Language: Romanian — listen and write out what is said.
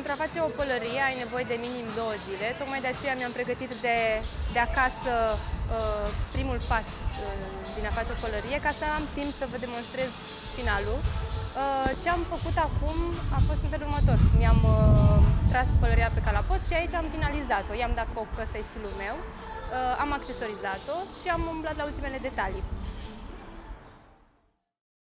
pentru a face o pălărie ai nevoie de minim 2 zile, tocmai de aceea mi-am pregătit de acasă primul pas din a face o pălărie, ca să am timp să vă demonstrez finalul. Ce am făcut acum a fost în felul următor. Mi-am tras pălăria pe calapot și aici am finalizat-o. I-am dat foc, ăsta e stilul meu, am accesorizat-o și am umblat la ultimele detalii.